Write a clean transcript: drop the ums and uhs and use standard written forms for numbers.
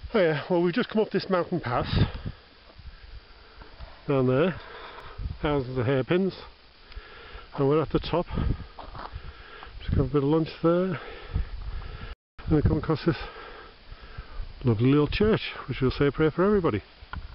Oh yeah, well we've just come up this mountain pass down there, thousands of hairpins, and we're at the top. Just got a bit of lunch there, and we come across this lovely little church which will say a prayer for everybody.